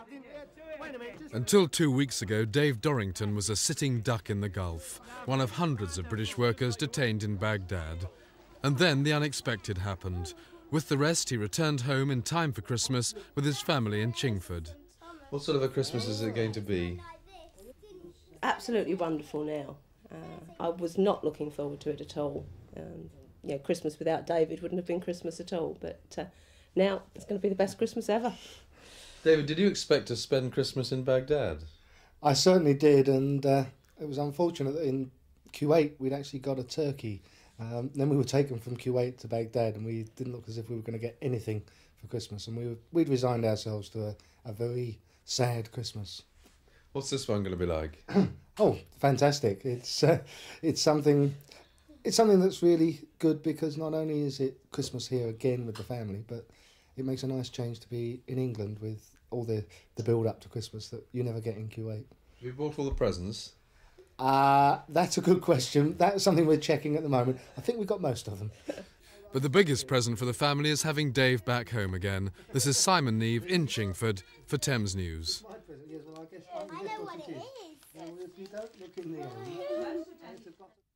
Until 2 weeks ago, Dave Dorrington was a sitting duck in the Gulf, one of hundreds of British workers detained in Baghdad. And then the unexpected happened. With the rest, he returned home in time for Christmas with his family in Chingford. What sort of a Christmas is it going to be? Absolutely wonderful now. I was not looking forward to it at all. Christmas without David wouldn't have been Christmas at all, but now it's going to be the best Christmas ever. David, did you expect to spend Christmas in Baghdad? I certainly did, and it was unfortunate that in Kuwait we'd actually got a turkey. Then we were taken from Kuwait to Baghdad, and we didn't look as if we were going to get anything for Christmas, and we'd resigned ourselves to a very sad Christmas. What's this one going to be like? Oh, fantastic! It's something that's really good, because not only is it Christmas here again with the family, but it makes a nice change to be in England with all the build up to Christmas that you never get in Kuwait. Have you bought all the presents? That's a good question. That's something we're checking at the moment. I think we've got most of them. But the biggest present for the family is having Dave back home again. This is Simon Neve in Chingford for Thames News. I know what it is. If you don't look in the end,